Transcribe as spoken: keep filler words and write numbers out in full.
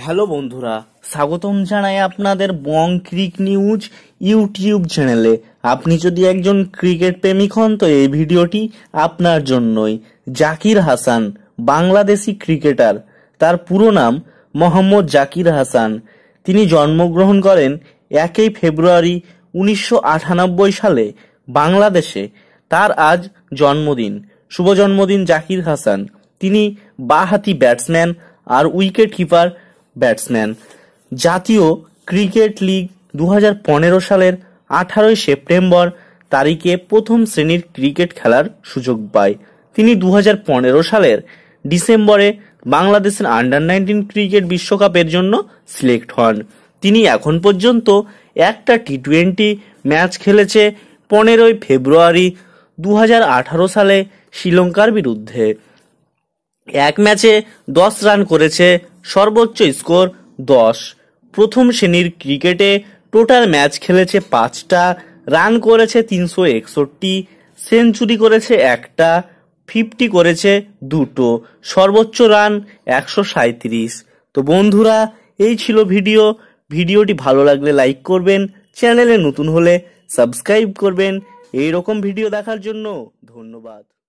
Hello বন্ধুরা, স্বাগতম জানাই আপনাদের বং ক্রিক নিউজ ইউটিউব চ্যানেলে। আপনি যদি একজন ক্রিকেট প্রেমিক হন তো এই ভিডিওটি আপনার জন্যই। জাকির হাসান বাংলাদেশি ক্রিকেটার, তার পুরো নাম মোহাম্মদ জাকির হাসান। তিনি জন্মগ্রহণ করেন একই ফেব্রুয়ারি উনিশশো আটানব্বই সালে বাংলাদেশে। তার আজ জন্মদিন। শুভ জন্মদিন জাকির হাসান। তিনি বাঁহাতি ব্যাটসম্যান আর উইকেট কিপার ব্যাটসম্যান। জাতীয় ক্রিকেট লিগ দু হাজার পনেরো সালের আঠারোই সেপ্টেম্বর তারিখে প্রথম শ্রেণীর ক্রিকেট খেলার সুযোগ পায়। তিনি দু হাজার পনেরো সালের ডিসেম্বরে বাংলাদেশের আন্ডার নাইনটিন ক্রিকেট বিশ্বকাপের জন্য সিলেক্ট হন। তিনি এখন পর্যন্ত একটা টি টোয়েন্টি ম্যাচ খেলেছে পনেরোই ফেব্রুয়ারি দু হাজার আঠারো সালে শ্রীলঙ্কার বিরুদ্ধে। এক ম্যাচে দশ রান করেছে, সর্বোচ্চ স্কোর দশ। প্রথম শ্রেণীর ক্রিকেটে টোটাল ম্যাচ খেলেছে পাঁচটা, রান করেছে তিনশো একষট্টি, সেঞ্চুরি করেছে একটা, ফিফটি করেছে দুটো, সর্বোচ্চ রান একশো সাঁইত্রিশ। তো বন্ধুরা, এই ছিল ভিডিও। ভিডিওটি ভালো লাগলে লাইক করবেন, চ্যানেলে নতুন হলে সাবস্ক্রাইব করবেন। এই রকম ভিডিও দেখার জন্য ধন্যবাদ।